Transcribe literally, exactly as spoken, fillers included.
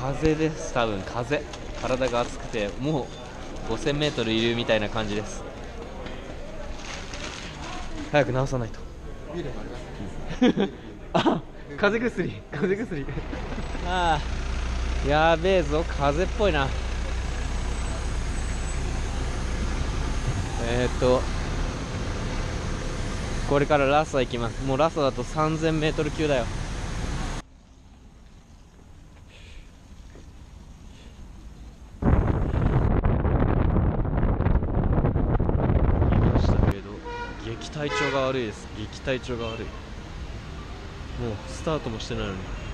風です。多分風。体が熱くてもうごせんメートルいるみたいな感じです。早く直さないと。 ビールもありますね。 あ、風邪薬風邪薬ああ、やべえぞ、風邪っぽいな。えー、っとこれからラスト行きます。もうラストだとさんぜんメートル級だよ。言いましたけど激体調が悪いです。激体調が悪い。もうスタートもしてないのに